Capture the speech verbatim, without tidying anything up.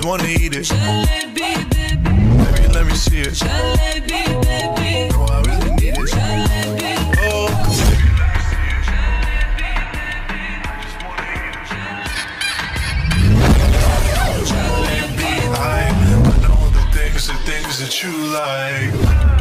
just wanna eat it. Jalebi, baby. Baby, let me see it. Jalebi, baby. No, I really need it. Jalebi. Oh. I, I know the things, the things that you like.